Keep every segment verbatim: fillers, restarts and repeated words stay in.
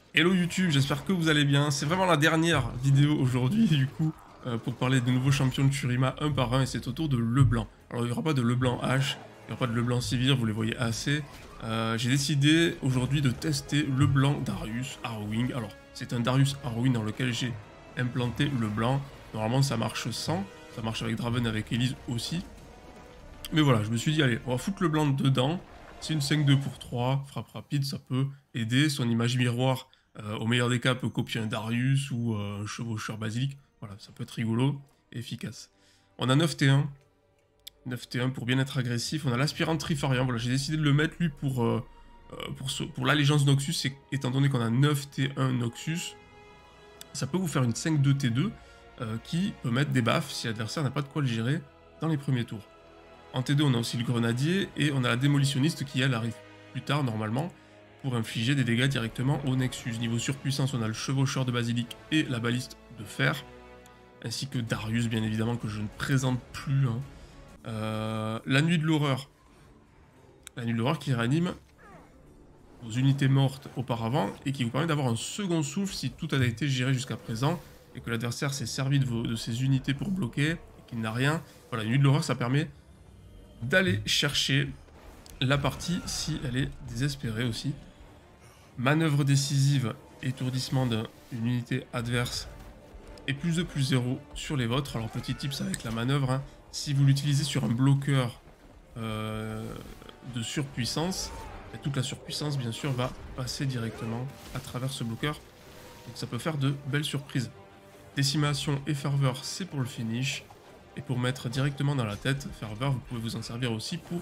Hello YouTube, j'espère que vous allez bien. C'est vraiment la dernière vidéo aujourd'hui du coup euh, pour parler des nouveaux champions de Shurima un par un et c'est au tour de Leblanc. Alors il n'y aura pas de Leblanc H, il n'y aura pas de Leblanc Sivir, vous les voyez assez. Euh, J'ai décidé aujourd'hui de tester Leblanc Darius Harrowing. Alors c'est un Darius Harrowing dans lequel j'ai implanté Leblanc. Normalement ça marche sans, ça marche avec Draven et avec Elise aussi. Mais voilà, je me suis dit allez, on va foutre Leblanc dedans. C'est une cinq deux pour trois, frappe rapide, ça peut aider. Son image miroir, euh, au meilleur des cas, peut copier un Darius ou euh, un chevaucheur basilic. Voilà, ça peut être rigolo et efficace. On a neuf T un. neuf T un pour bien être agressif. On a l'aspirant Trifarian. Voilà, j'ai décidé de le mettre lui pour, euh, euh, pour, ce, pour l'allégeance Noxus, et, étant donné qu'on a neuf T un Noxus. Ça peut vous faire une cinq deux T deux euh, qui peut mettre des baffes si l'adversaire n'a pas de quoi le gérer dans les premiers tours. En T deux, on a aussi le grenadier et on a la démolitionniste qui, elle, arrive plus tard normalement pour infliger des dégâts directement au Nexus. Niveau surpuissance, on a le chevaucheur de basilic et la baliste de fer, ainsi que Darius, bien évidemment, que je ne présente plus. Hein. Euh, la nuit de l'horreur. La nuit de l'horreur qui réanime vos unités mortes auparavant et qui vous permet d'avoir un second souffle si tout a été géré jusqu'à présent et que l'adversaire s'est servi de, vos, de ses unités pour bloquer et qu'il n'a rien. Voilà, la nuit de l'horreur, ça permet d'aller chercher la partie si elle est désespérée aussi. Manœuvre décisive, étourdissement d'une unité adverse et plus de plus zéro sur les vôtres. Alors petit tips avec la manœuvre, hein, si vous l'utilisez sur un bloqueur euh, de surpuissance, et toute la surpuissance bien sûr va passer directement à travers ce bloqueur. Donc ça peut faire de belles surprises. Décimation et ferveur, c'est pour le finish. Et pour mettre directement dans la tête, ferveur, vous pouvez vous en servir aussi pour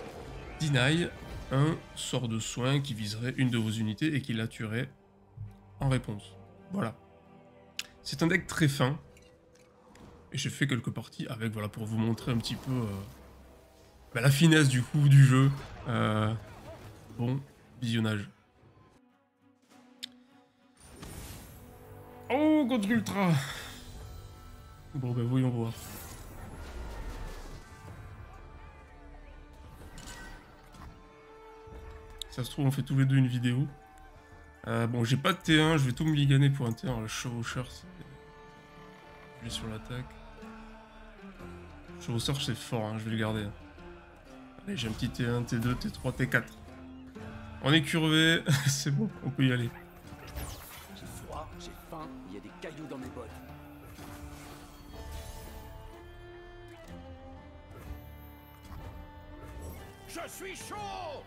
deny, un sort de soin qui viserait une de vos unités et qui la tuerait en réponse. Voilà. C'est un deck très fin. Et j'ai fait quelques parties avec, voilà, pour vous montrer un petit peu euh, bah, la finesse du coup du jeu. Euh, bon visionnage. Oh, contre Ultra. Bon, ben voyons voir. Ça se trouve, on fait tous les deux une vidéo. Euh, bon, j'ai pas de T un, je vais tout me liganer pour un T un. Alors, le chevaucheur, c'est... Je vais sur l'attaque. Le chevaucheur, c'est fort, hein, je vais le garder. Allez, j'ai un petit T un, T deux, T trois, T quatre. On est curvé, c'est bon, on peut y aller. J'ai froid, j'ai faim, il y a des cailloux dans mes bottes. Je suis chaud!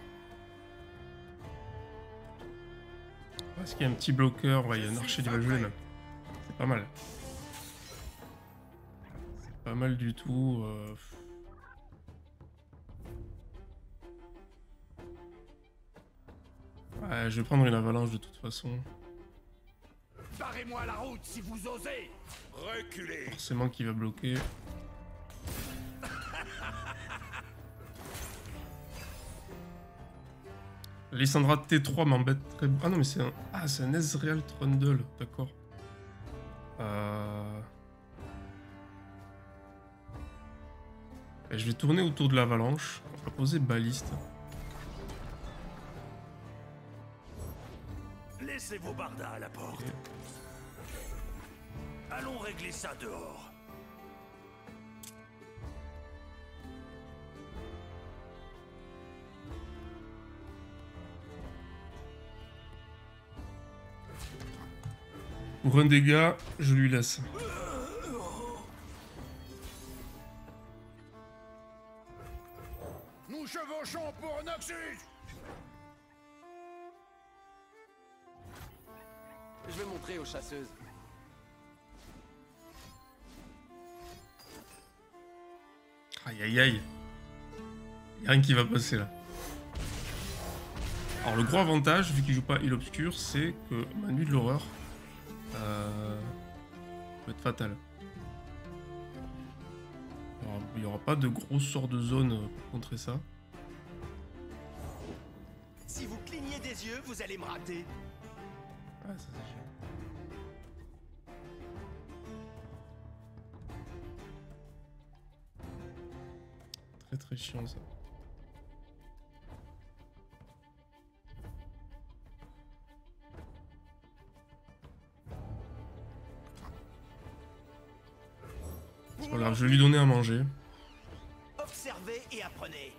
Est-ce qu'il y a un petit bloqueur? Ouais, il y a un archer du Valgelé là. C'est pas mal. C'est pas mal du tout. Euh... Ouais, je vais prendre une avalanche de toute façon. Barrez-moi la route si vous osez! Reculez! Forcément qu'il va bloquer. Lysandra T trois m'embête très... Ah non mais c'est un... Ah c'est un Ezreal Trundle, d'accord. Euh... Et je vais tourner autour de l'avalanche. On va poser baliste. Laissez vos bardas à la porte. Okay. Allons régler ça dehors. Pour un dégât, je lui laisse. Nous chevauchons pour Noxus! Je vais montrer aux chasseuses. Aïe aïe aïe. Y'a rien qui va passer là. Alors le gros avantage, vu qu'il joue pas île obscure, c'est que ma nuit de l'horreur euh, peut être fatale. Alors, il n'y aura pas de gros sorts de zone pour contrer ça. Si vous clignez des yeux, vous allez me rater. Ah, ça c'est chiant. Très très chiant ça. Voilà, je vais lui donner à manger. Observez et apprenez.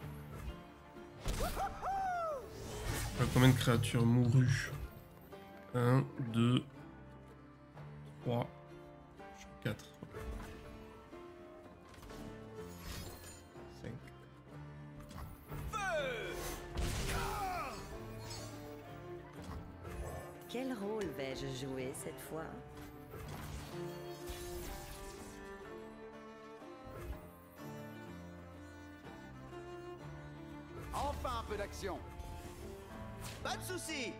Euh, combien de créatures mourues? un, deux, trois, quatre. cinq. Quel rôle vais-je jouer cette fois? Enfin un peu d'action. Pas de soucis.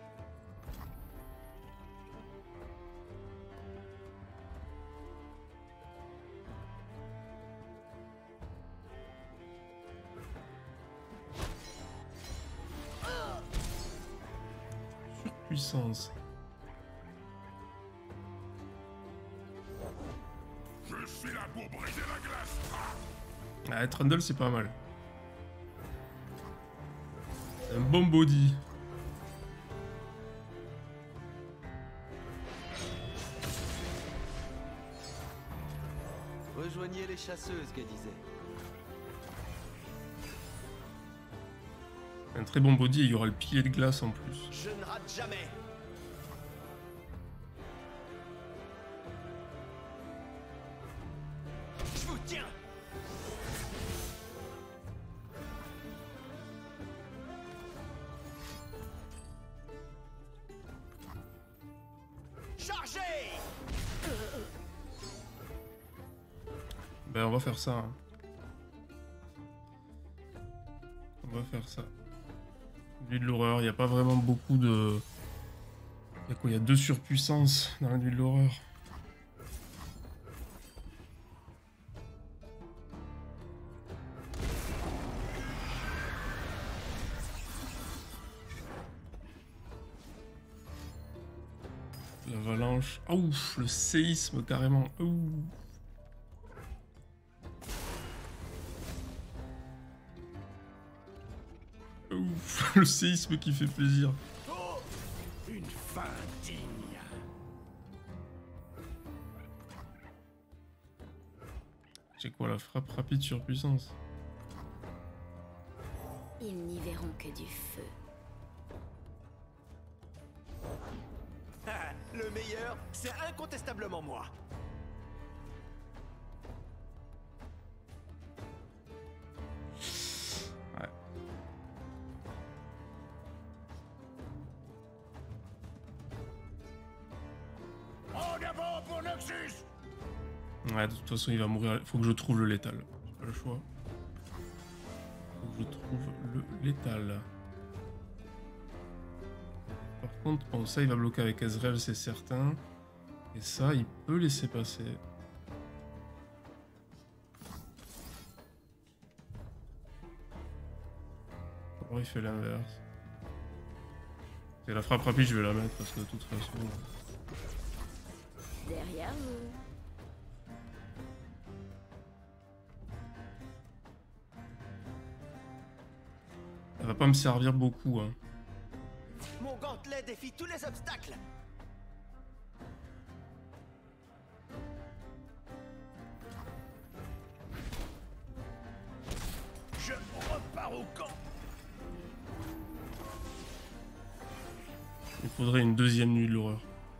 Puissance. Je suis là pour briser la glace. Ah, Trundle, c'est pas mal. Un bon body. Rejoignez les chasseuses, qu'elle disait. Un très bon body et il y aura le pilier de glace en plus. Je ne rate jamais. Je vous tiens. Chargez. Ben on va faire ça. Hein. On va faire ça. Nuit de l'horreur, il n'y a pas vraiment beaucoup de... Il y a quoi? Il y a deux surpuissances dans la nuit de l'horreur. L'avalanche. Ah ouf, le séisme carrément. Ouh. Ouf, le séisme qui fait plaisir. Oh, une fin digne. J'ai quoi, la frappe rapide surpuissance? Ils n'y verront que du feu. Ah, le meilleur, c'est incontestablement moi. Ouais. En avant pour Noxus. Ouais, de toute façon, il va mourir. Faut que je trouve le létal. J'ai pas le choix. Faut que je trouve le létal. Par contre, bon, ça, il va bloquer avec Ezreal, c'est certain. Et ça, il peut laisser passer. Or, il fait l'inverse. Et la frappe rapide, je vais la mettre parce que de toute façon... Derrière vous. Elle va pas me servir beaucoup, hein. Mon gantelet défie tous les obstacles. Je repars au camp. Il faudrait une deuxième nuit de l'horreur.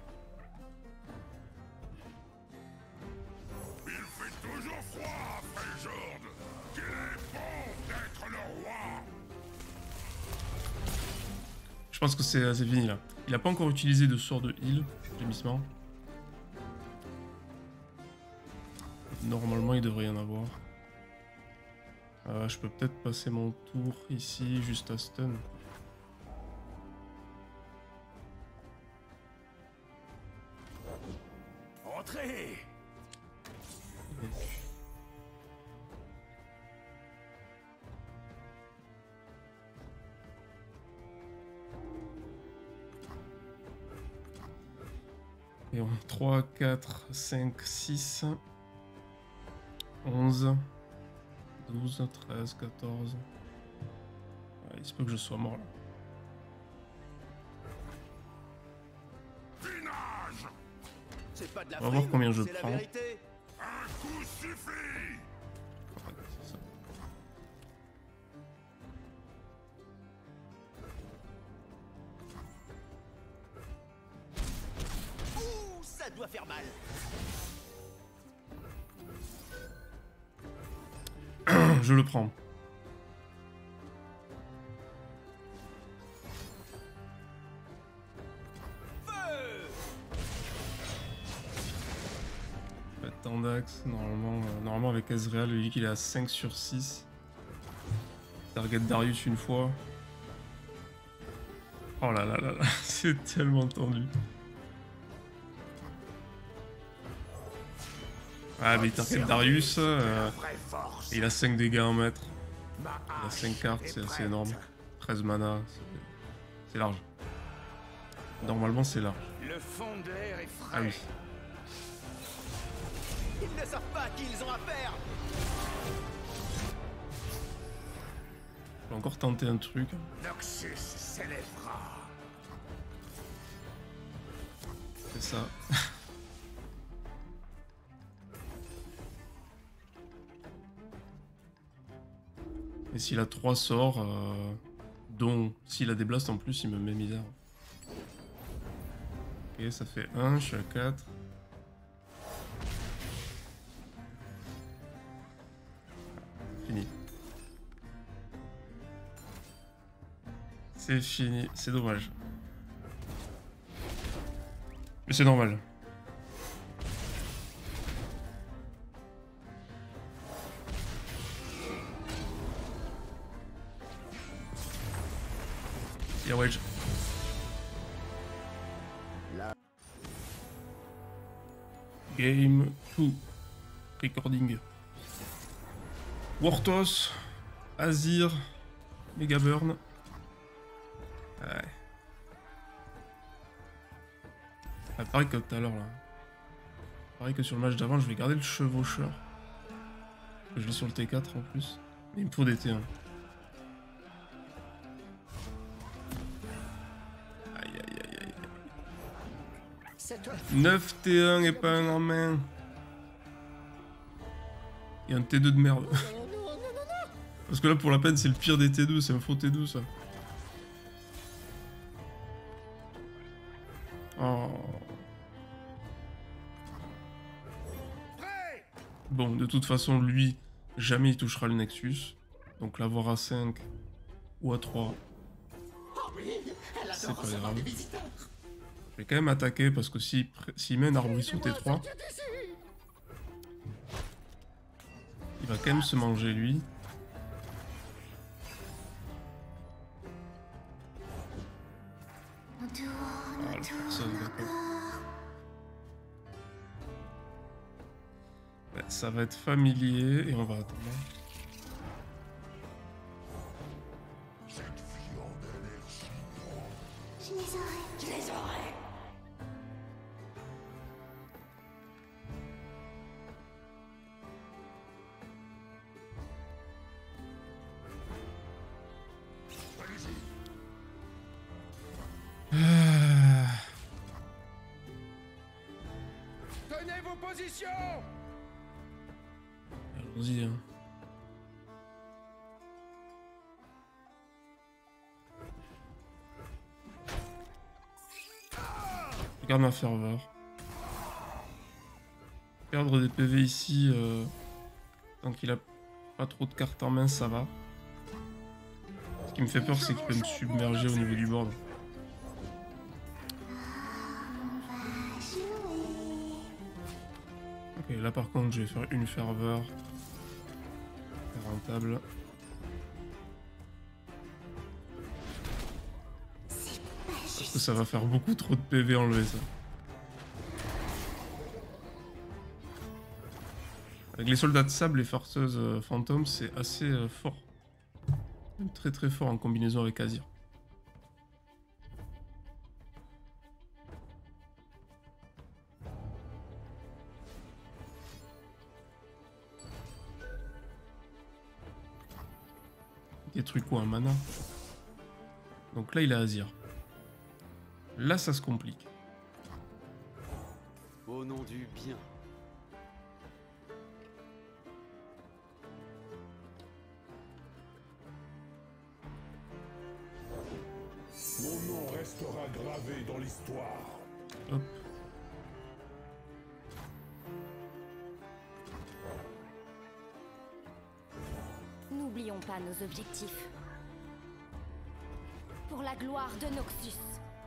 Il fait toujours froid, Freljord. Qu'il est bon d'être le roi. Je pense que c'est c'est fini là. Il a pas encore utilisé de sort de heal, gémissement. Normalement, il devrait y en avoir. Euh, je peux peut-être passer mon tour ici, juste à stun. Entrez. Et on trois, quatre, cinq, six, onze, douze, treize, quatorze. Ouais, il se peut que je sois mort là. C'est pas de la On va voir frime, combien je c'est la prends. vérité. Un Un coup suffit. Voilà, c'est ça. Ouh, ça doit faire mal. Je le prends. Pas de temps d'axe, normalement, euh, normalement avec Ezreal, lui qu'il est à cinq sur six. Target Darius une fois. Oh là là là là, c'est tellement tendu. Ah mais il target Darius, euh, et il a cinq dégâts en mètre. Il a cinq cartes, c'est assez énorme. treize mana, c'est large. Normalement c'est large. Le fond de l'air est frais. Ah oui. Ils ne savent pas à qui ils ont affaire. Je vais encore tenter un truc. Noxus s'élèvera. C'est ça. Et s'il a trois sorts, euh, dont s'il a des blasts en plus, il me met misère. Ok, ça fait un, je suis à quatre. Fini. C'est fini, c'est dommage. Mais c'est normal. Y'a Wedge. Game deux. Recording. Wartos. Azir. Megaburn. Ouais. Ah, pareil que tout à l'heure là. Pareil que sur le match d'avant, je vais garder le chevaucheur. Je l'ai sur le T quatre en plus. Mais il me faut des T un. Aïe aïe aïe aïe. neuf T un et pas un en main. Et un T deux de merde. Parce que là pour la peine c'est le pire des T deux, c'est un faux T deux ça. Oh. Bon, de toute façon, lui, jamais il touchera le Nexus. Donc l'avoir à cinq ou à trois, c'est pas grave. Je vais quand même attaquer parce que s'il s'il met un arbrisseau T trois, il va quand même se manger lui. Ah, le personne, d'accord. Ouais, ça va être familier et on va attendre. Cette viande a l'air si bon. Je les aurai. Je les aurai. Allez-y. Ah, Tenez vos positions. allons-y. Hein. Regarde ma ferveur. Perdre des P V ici, euh, tant qu'il a pas trop de cartes en main, ça va. Ce qui me fait peur, c'est qu'il peut me submerger au niveau du board. Ok, là par contre, je vais faire une ferveur. C'est rentable. Parce que ça va faire beaucoup trop de P V enlever ça. Avec les soldats de sable, les farceuses euh, fantômes, c'est assez euh, fort. Même très très fort en combinaison avec Azir. Des trucs ou un mana. Donc là il a Azir. Là ça se complique. Au nom du bien. restera gravé dans l'histoire. Hop. N'oublions pas nos objectifs. Pour la gloire de Noxus.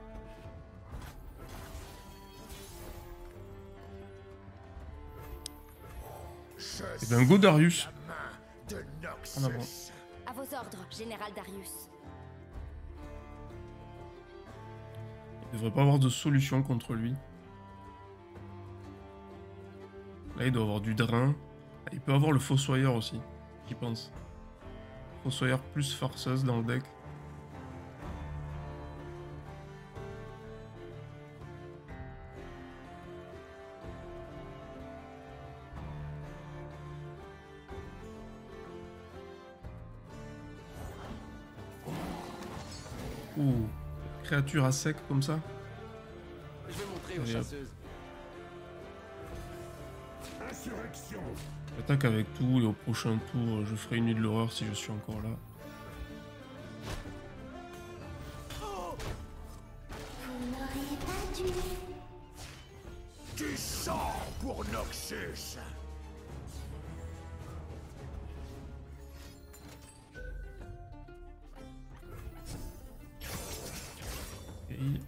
Eh bien, go Darius. En avant. À vos ordres, Général Darius. Il devrait pas avoir de solution contre lui. Là, il doit avoir du drain. Il peut avoir le fossoyeur aussi, j'y pense. Fossoyeur plus forceuse dans le deck. Ouh, créature à sec comme ça. Je vais montrer aux Allez, hop. chasseuses. Insurrection. J'attaque avec tout et au prochain tour, je ferai une nuit de l'horreur si je suis encore là. Vous n'auriez pas dû. Tu sors pour Noxus. Et...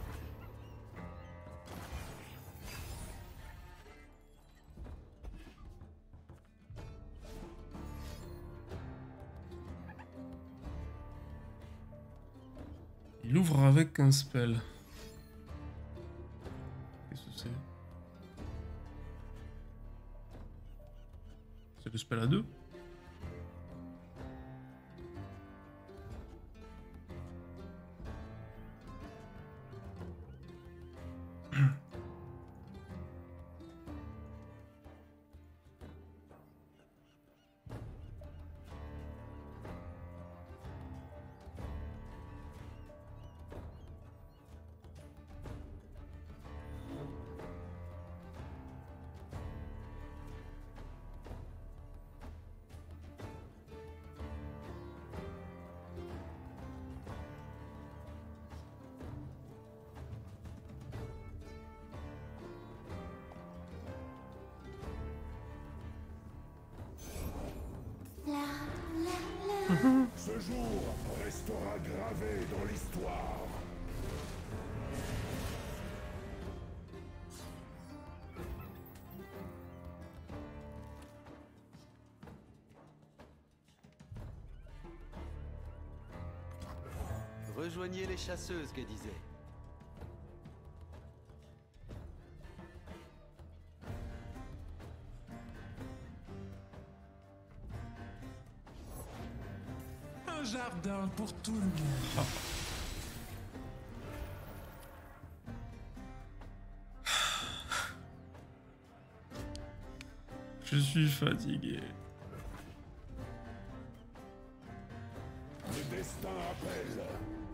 il ouvre avec un spell. Qu'est-ce que c'est? C'est le spell à deux? Ce jour restera gravé dans l'histoire. Rejoignez les chasseuses, que disait. Un jardin pour tout le monde. Je suis fatigué. Le destin appelle.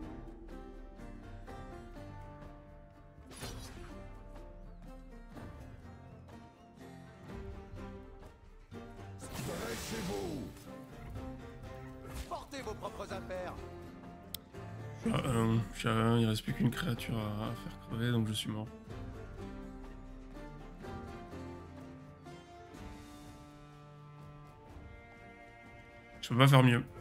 Dressez-vous. Portez vos propres affaires. Je suis à un, je suis à un, il reste plus qu'une créature à, à faire crever, donc je suis mort. Je peux pas faire mieux.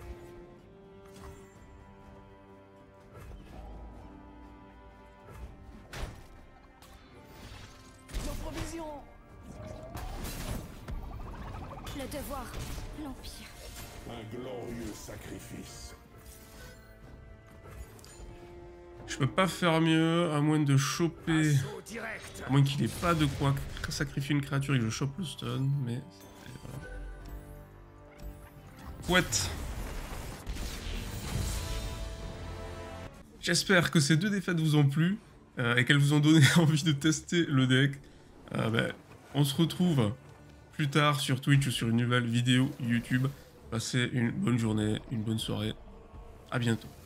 Nos provisions. Le devoir. L'Empire. Un glorieux sacrifice. Je peux pas faire mieux, à moins de choper... Assaut direct. À moins qu'il ait pas de quoi sacrifier une créature et que je chope le stun, mais... Voilà. Couette. J'espère que ces deux défaites vous ont plu euh, et qu'elles vous ont donné envie de tester le deck. Euh, ben, on se retrouve plus tard sur Twitch ou sur une nouvelle vidéo YouTube. Passez une bonne journée, une bonne soirée. À bientôt.